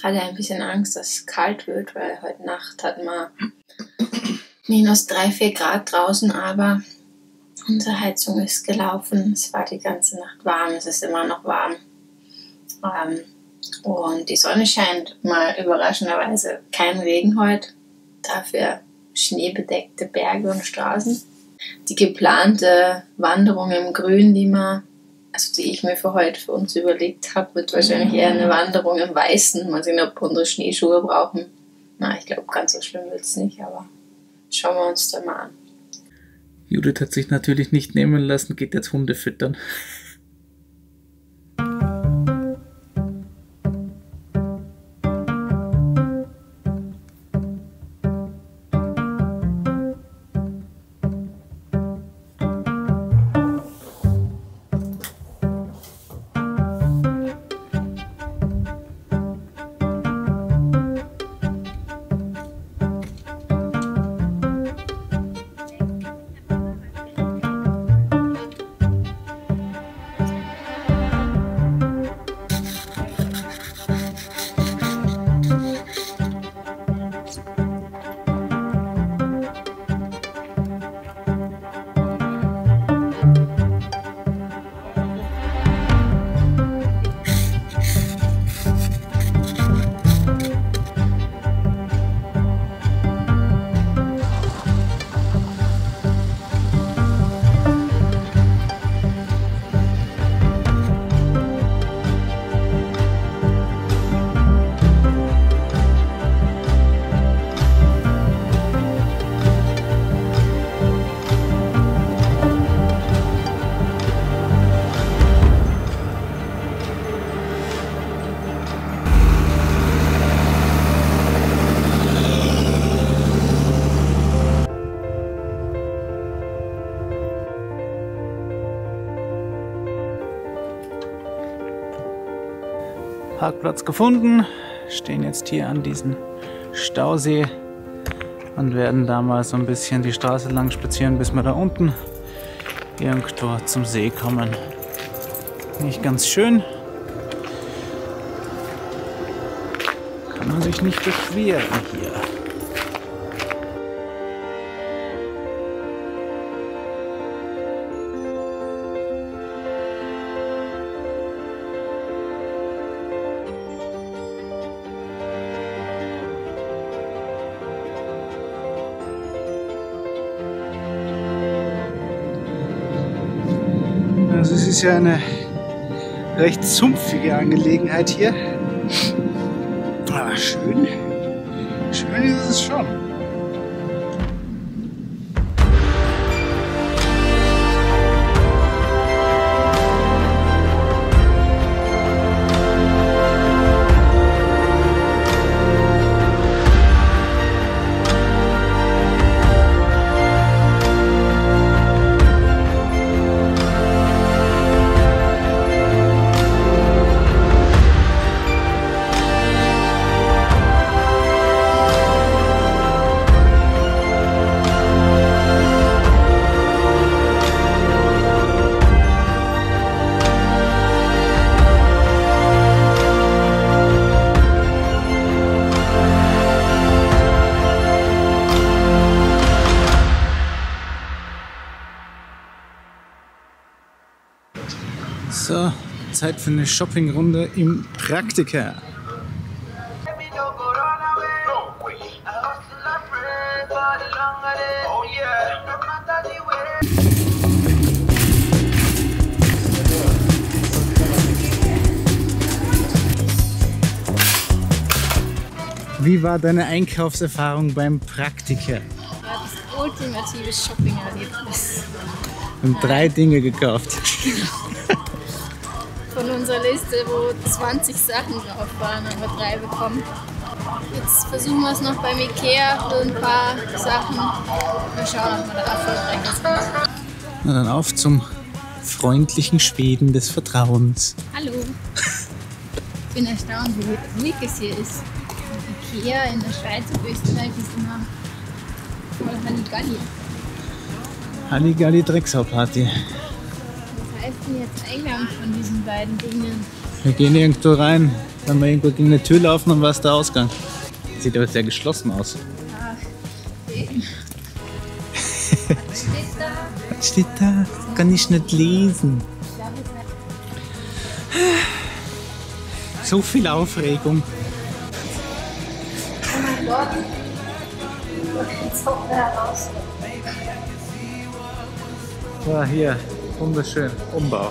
hatte ein bisschen Angst, dass es kalt wird, weil heute Nacht hatten wir minus 3-4 Grad draußen, aber unsere Heizung ist gelaufen. Es war die ganze Nacht warm, es ist immer noch warm. Und die Sonne scheint, mal überraschenderweise kein Regen heute. Dafür schneebedeckte Berge und Straßen. Die geplante Wanderung im Grün, die ich mir für heute für uns überlegt habe, wird wahrscheinlich eher eine Wanderung im Weißen. Mal sehen, ob wir unsere Schneeschuhe brauchen. Ich glaube, ganz so schlimm wird es nicht, aber schauen wir uns da mal an. Judith hat sich natürlich nicht nehmen lassen, geht jetzt Hunde füttern. Parkplatz gefunden, stehen jetzt hier an diesem Stausee und werden da mal so ein bisschen die Straße lang spazieren, bis wir da unten irgendwo zum See kommen. Nicht ganz schön. Kann man sich nicht beschweren hier. Also es ist ja eine recht sumpfige Angelegenheit hier. Aber schön. Schön ist es schon. So, Zeit für eine Shoppingrunde im Praktika. Wie war deine Einkaufserfahrung beim Praktika? War das ultimative Shopping-Erlebnis. Wir haben 3 Dinge gekauft. Von unserer Liste, wo 20 Sachen drauf waren, haben wir 3 bekommen. Jetzt versuchen wir es noch beim Ikea für ein paar Sachen. Mal schauen, ob wir da erfolgreich sind. Na dann auf zum freundlichen Schweden des Vertrauens. Hallo! Ich bin erstaunt, wie ruhig es hier ist. Ikea in der Schweiz und Österreich ist immer voll Halligalli. Halligalli Drecksau-Party. Was heißt denn jetzt Eingang von diesen beiden Dingen? Wir gehen irgendwo rein. Wenn wir irgendwo gegen eine Tür laufen, dann war es der Ausgang. Sieht aber sehr geschlossen aus. Was steht da? Kann ich nicht lesen. So viel Aufregung. Oh mein Gott. Jetzt kommt er heraus. Ja, hier, wunderschön. Umbau.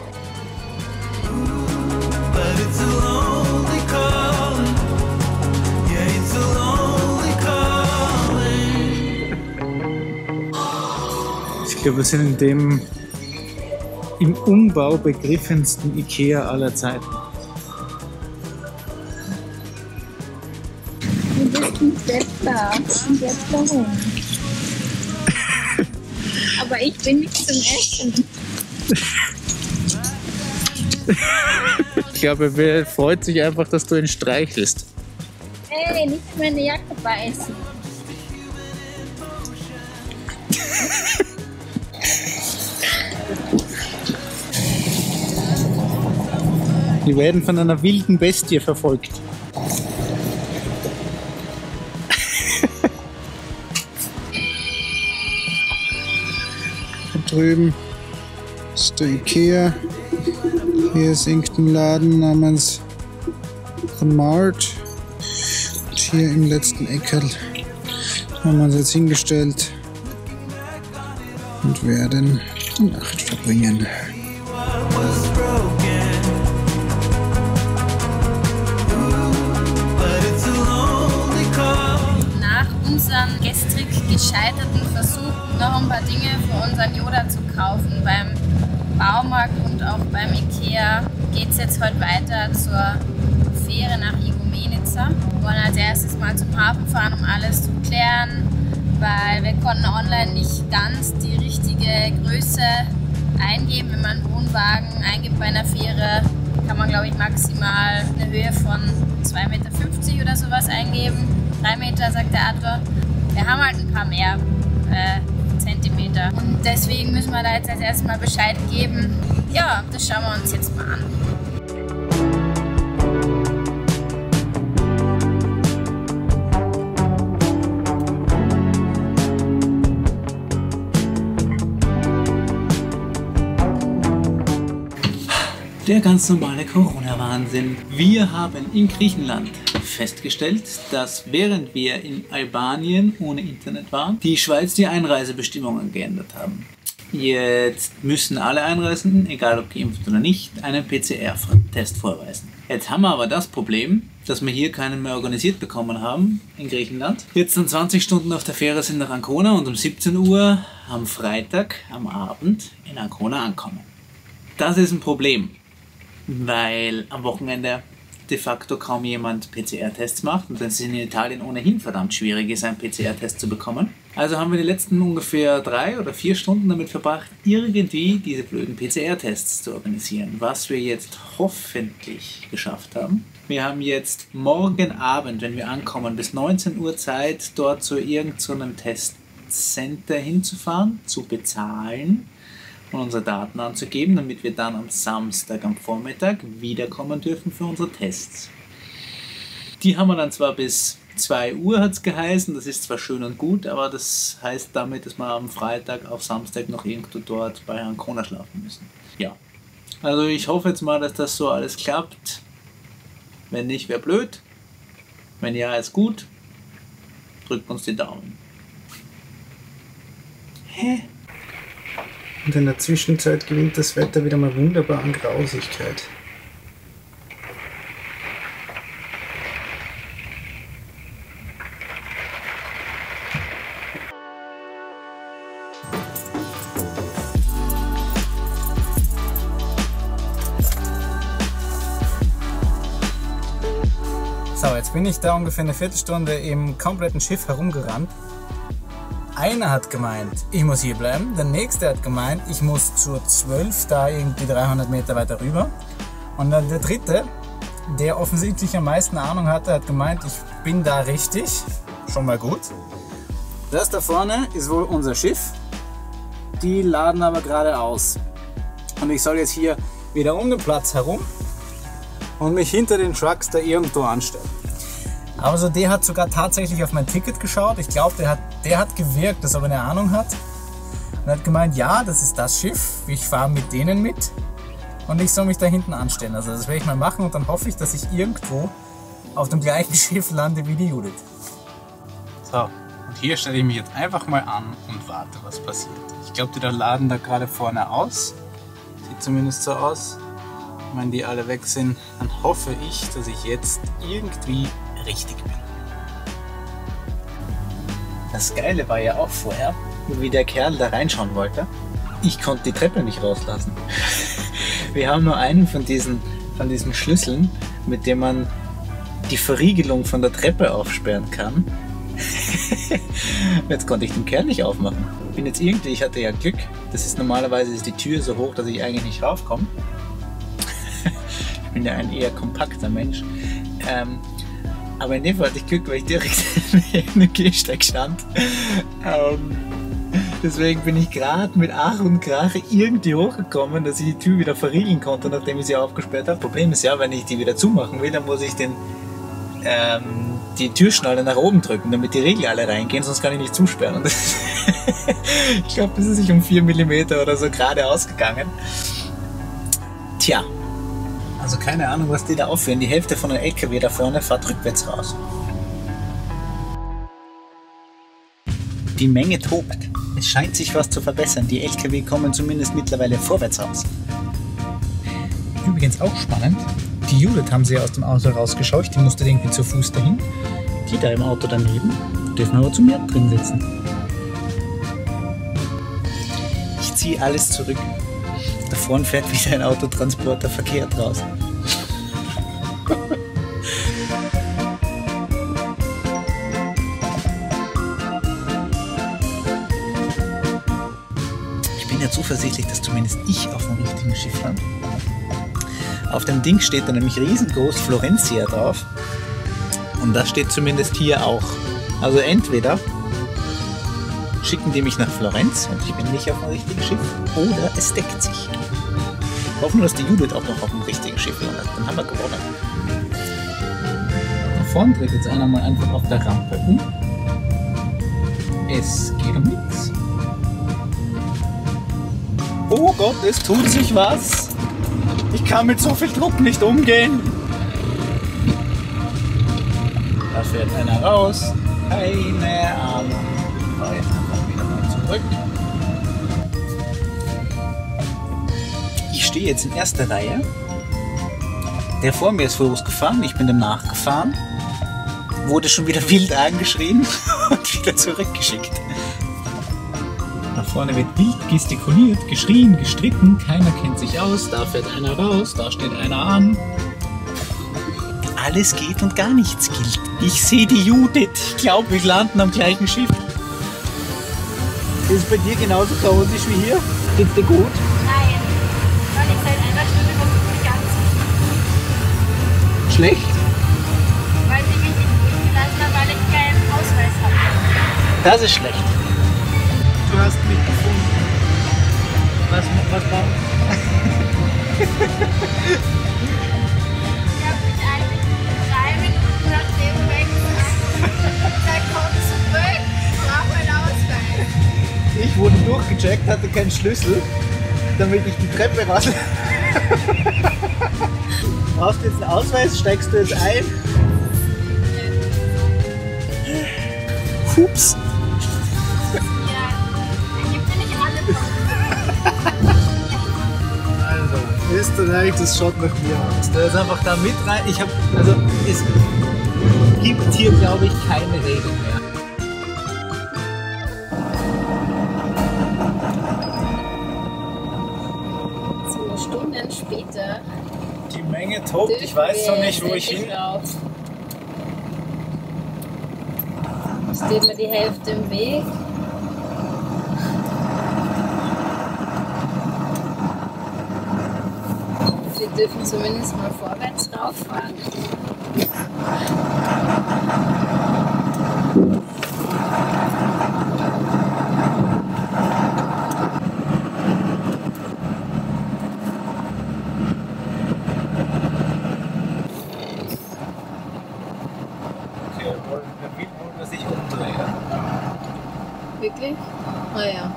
Ich glaube, wir sind in dem im Umbau begriffensten Ikea aller Zeiten. Und das Kind bleibt da. Und jetzt warum? Aber ich bin nicht zum Essen. Ich glaube, er freut sich einfach, dass du ihn streichelst. Ey, nicht in meine Jacke beißen. Die werden von einer wilden Bestie verfolgt. Da drüben ist der Ikea. Hier ist irgendein Laden namens The Mart. Und hier im letzten Eckerl haben wir uns jetzt hingestellt und werden die Nacht verbringen. Nach unserem gestrig gescheiterten Versuch, noch ein paar Dinge für unseren Yoda zu kaufen beim Baumarkt und auch beim Ikea, geht es jetzt heute weiter zur Fähre nach Igoumenica. Wir wollen als erstes mal zum Hafen fahren, um alles zu klären, weil wir konnten online nicht ganz die richtige Größe eingeben. Wenn man einen Wohnwagen eingibt bei einer Fähre, kann man, glaube ich, maximal eine Höhe von 2,50 Meter oder sowas eingeben. 3 Meter, sagt der Arthur. Wir haben halt ein paar mehr Zentimeter. Und deswegen müssen wir da jetzt als erstes mal Bescheid geben. Ja, das schauen wir uns jetzt mal an. Der ganz normale Corona-Wahnsinn. Wir haben in Griechenland festgestellt, dass während wir in Albanien ohne Internet waren, die Schweiz die Einreisebestimmungen geändert haben. Jetzt müssen alle Einreisenden, egal ob geimpft oder nicht, einen PCR-Test vorweisen. Jetzt haben wir aber das Problem, dass wir hier keinen mehr organisiert bekommen haben in Griechenland. Jetzt dann 20 Stunden auf der Fähre sind nach Ancona und um 17 Uhr am Freitag am Abend in Ancona ankommen. Das ist ein Problem, weil am Wochenende de facto kaum jemand PCR-Tests macht und es in Italien ohnehin verdammt schwierig ist, einen PCR-Test zu bekommen. Also haben wir die letzten ungefähr 3 oder 4 Stunden damit verbracht, irgendwie diese blöden PCR-Tests zu organisieren, was wir jetzt hoffentlich geschafft haben. Wir haben jetzt morgen Abend, wenn wir ankommen, bis 19 Uhr Zeit, dort zu irgendeinem Testcenter hinzufahren, zu bezahlen und unsere Daten anzugeben, damit wir dann am Samstag am Vormittag wiederkommen dürfen für unsere Tests. Die haben wir dann zwar bis 2 Uhr, hat es geheißen, das ist zwar schön und gut, aber das heißt damit, dass wir am Freitag auf Samstag noch irgendwo dort bei Ancona schlafen müssen. Ja, also ich hoffe jetzt mal, dass das so alles klappt. Wenn nicht, wäre blöd. Wenn ja, ist gut. Drückt uns die Daumen. Hä? Und in der Zwischenzeit gewinnt das Wetter wieder mal wunderbar an Grausigkeit. So, jetzt bin ich da ungefähr eine Viertelstunde im kompletten Schiff herumgerannt. Einer hat gemeint, ich muss hier bleiben, der nächste hat gemeint, ich muss zur 12, da irgendwie 300 Meter weiter rüber. Und dann der dritte, der offensichtlich am meisten Ahnung hatte, hat gemeint, ich bin da richtig, schon mal gut. Das da vorne ist wohl unser Schiff, die laden aber gerade aus. Und ich soll jetzt hier wieder um den Platz herum und mich hinter den Trucks da irgendwo anstelle. Aber so, der hat sogar tatsächlich auf mein Ticket geschaut. Ich glaube, der hat gewirkt, dass er eine Ahnung hat. Und hat gemeint, ja, das ist das Schiff. Ich fahre mit denen mit. Und ich soll mich da hinten anstellen. Also das werde ich mal machen und dann hoffe ich, dass ich irgendwo auf dem gleichen Schiff lande wie die Judith. So, und hier stelle ich mich jetzt einfach mal an und warte, was passiert. Ich glaube, die da laden da gerade vorne aus. Sieht zumindest so aus. Wenn die alle weg sind, dann hoffe ich, dass ich jetzt irgendwie richtig bin. Das Geile war ja auch vorher, wie der Kerl da reinschauen wollte. Ich konnte die Treppe nicht rauslassen. Wir haben nur einen von diesen Schlüsseln, mit dem man die Verriegelung von der Treppe aufsperren kann. Jetzt konnte ich den Kerl nicht aufmachen. Ich hatte ja Glück. Normalerweise ist die Tür so hoch, dass ich eigentlich nicht raufkomme. Ich bin ja ein eher kompakter Mensch. Aber in dem Fall hatte ich Glück, weil ich direkt in dem Gehsteig stand. Deswegen bin ich gerade mit Ach und Krach irgendwie hochgekommen, dass ich die Tür wieder verriegeln konnte, nachdem ich sie aufgesperrt habe. Problem ist ja, wenn ich die wieder zumachen will, dann muss ich die Türschnalle nach oben drücken, damit die Riegel alle reingehen, sonst kann ich nicht zusperren. Und ich glaube, das ist sich um 4 mm oder so gerade ausgegangen. Tja, also keine Ahnung, was die da aufführen. Die Hälfte von einem LKW da vorne fährt rückwärts raus. Die Menge tobt. Es scheint sich was zu verbessern. Die LKW kommen zumindest mittlerweile vorwärts raus. Übrigens auch spannend. Die Judith haben sie aus dem Auto rausgescheucht. Die musste irgendwie zu Fuß dahin. Die da im Auto daneben dürfen aber zu mir drin sitzen. Ich ziehe alles zurück. Da vorne fährt wieder ein Autotransporter verkehrt raus. Ich bin ja zuversichtlich, dass zumindest ich auf dem richtigen Schiff lande. Auf dem Ding steht da nämlich riesengroß Florencia drauf. Und das steht zumindest hier auch. Also entweder schicken die mich nach Florenz und ich bin nicht auf dem richtigen Schiff, oder es deckt sich. Hoffen wir, dass die Judith auch noch auf dem richtigen Schiff landet. Dann haben wir gewonnen. Da vorne dreht jetzt einer mal einfach auf der Rampe um. Es geht um nichts. Oh Gott, es tut sich was. Ich kann mit so viel Druck nicht umgehen. Da fährt einer raus. Keine Ahnung. Ich fahre jetzt einfach wieder mal zurück. Ich stehe jetzt in erster Reihe. Der vor mir ist losgefahren. Ich bin dem nachgefahren. Wurde schon wieder wild angeschrien und wieder zurückgeschickt. Da vorne wird wild gestikuliert, geschrien, gestritten. Keiner kennt sich aus. Da fährt einer raus. Da steht einer an. Alles geht und gar nichts gilt. Ich sehe die Judith. Ich glaube, wir landen am gleichen Schiff. Ist es bei dir genauso chaotisch wie hier? Geht's dir gut? Nein, weil ich seit einer Stunde versuche, mich anzuziehen. Schlecht? Weil sie mich nicht durchgelassen haben, weil ich keinen Ausweis habe. Das ist schlecht. Du hast mich gefunden. Was war? Ich habe mich eigentlich 3 Minuten nachdem weggegangen. Komm zurück, ich brauche meinen Ausweis. Ich wurde durchgecheckt, hatte keinen Schlüssel, damit ich die Treppe raus. Brauchst du jetzt einen Ausweis? Steigst du jetzt ein? Hups. Ja, gib mir nicht alle. Also, Österreich, das schaut nach mir aus. Da ist einfach da mit rein. Es gibt hier, glaube ich, keine Regeln mehr. 2 Stunden später. Die Menge tobt, ich weiß noch nicht, wo ich hin. Steht mir die Hälfte im Weg. Wir dürfen zumindest mal vorwärts rauffahren. Oh ja.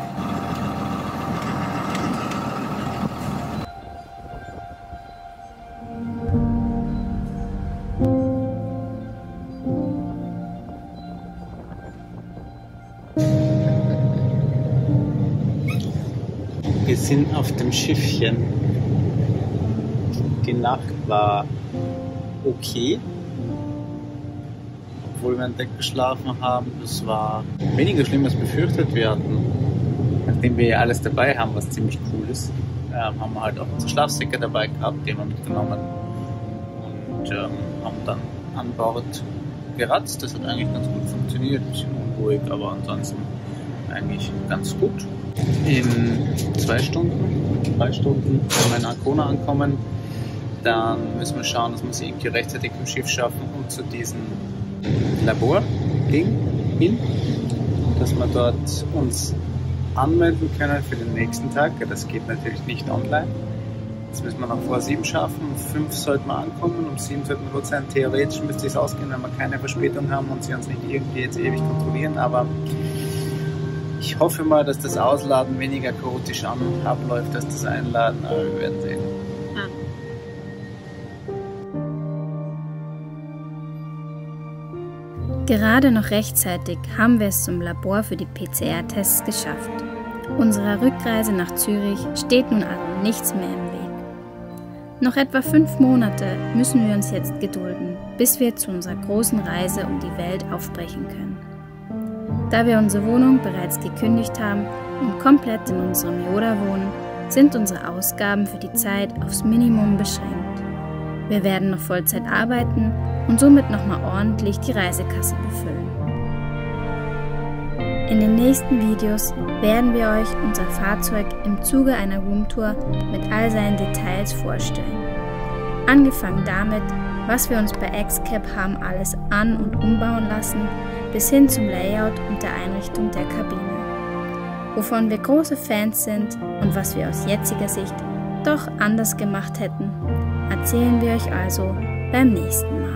Wir sind auf dem Schiffchen. Die Nacht war okay, obwohl wir an Deck geschlafen haben. Es war weniger schlimm als befürchtet. Wir hatten, nachdem wir ja alles dabei haben, was ziemlich cool ist, haben wir halt auch unsere Schlafsäcke dabei gehabt, die haben wir mitgenommen und haben dann an Bord geratzt. Das hat eigentlich ganz gut funktioniert, ein bisschen unruhig, aber ansonsten eigentlich ganz gut. In 3 Stunden werden wir in Ancona ankommen. Dann müssen wir schauen, dass wir sie irgendwie rechtzeitig im Schiff schaffen und zu diesem Labor hin, dass wir dort uns anmelden können für den nächsten Tag. Das geht natürlich nicht online. Das müssen wir noch vor 7 schaffen. Um 5 sollten wir ankommen, um 7 sollten wir dort sein. Theoretisch müsste es ausgehen, wenn wir keine Verspätung haben und sie uns nicht irgendwie jetzt ewig kontrollieren. Aber ich hoffe mal, dass das Ausladen weniger chaotisch abläuft als das Einladen, aber wir werden sehen. Ja. Gerade noch rechtzeitig haben wir es zum Labor für die PCR-Tests geschafft. Unserer Rückreise nach Zürich steht nun also nichts mehr im Weg. Noch etwa 5 Monate müssen wir uns jetzt gedulden, bis wir zu unserer großen Reise um die Welt aufbrechen können. Da wir unsere Wohnung bereits gekündigt haben und komplett in unserem Yoda wohnen, sind unsere Ausgaben für die Zeit aufs Minimum beschränkt. Wir werden noch Vollzeit arbeiten und somit nochmal ordentlich die Reisekasse befüllen. In den nächsten Videos werden wir euch unser Fahrzeug im Zuge einer Roomtour mit all seinen Details vorstellen. Angefangen damit, was wir uns bei XCAP haben alles an- und umbauen lassen, bis hin zum Layout und der Einrichtung der Kabine. Wovon wir große Fans sind und was wir aus jetziger Sicht doch anders gemacht hätten, erzählen wir euch also beim nächsten Mal.